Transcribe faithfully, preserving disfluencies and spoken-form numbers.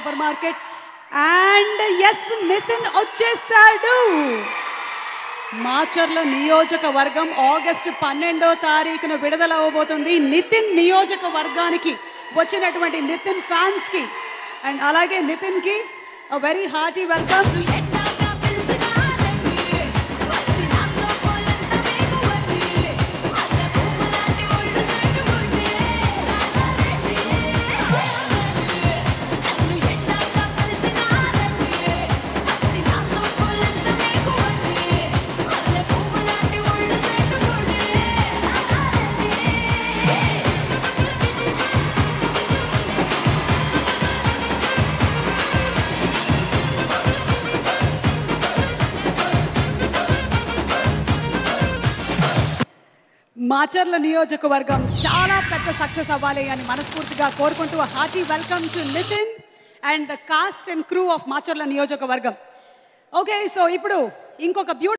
Super market. And S Nitin వచ్చేసాడు. మాచర్ల నియోజకవర్గం August పన్నెండో తారీఖున విడుదల అవబోతుంది. నితిన్ నియోజకవర్గానికి వచ్చినటువంటి నితిన్ ఫ్యాన్స్కి అండ్ అలాగే నితిన్కి a very hearty welcome. Macherla నియోజకవర్గం చాలా పెద్ద సక్సెస్ అవ్వాలి అని మనస్ఫూర్తిగా కోరుకుంటూ hearty welcome to Nitin and the cast and crew of Macherla Niyojakavargam. Okay, so ఇప్పుడు ఇంకొక బ్యూటిఫుల్